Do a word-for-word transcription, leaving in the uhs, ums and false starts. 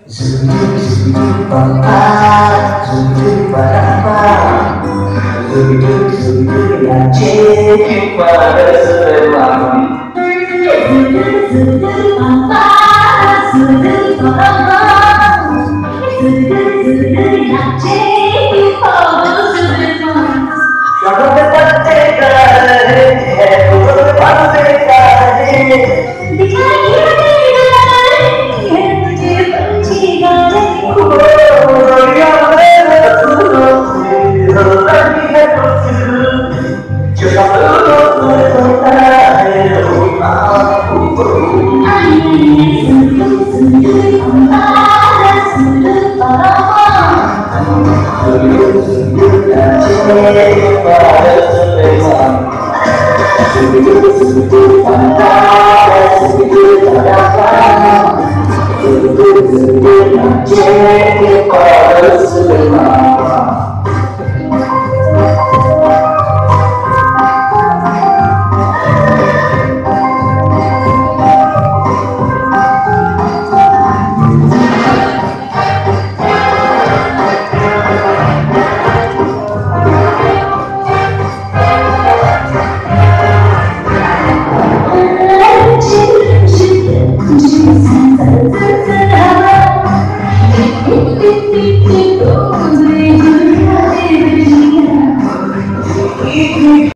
Sudut sudut pangkat, sudut parama, sudut sudut yang cekik pada sebelah. Sudut sudut pangkat, sudut parama, sudut sudut yang cekik pada sebelah. Kalau dapat tegar, kalau dapat tegar, dikai. Thank you.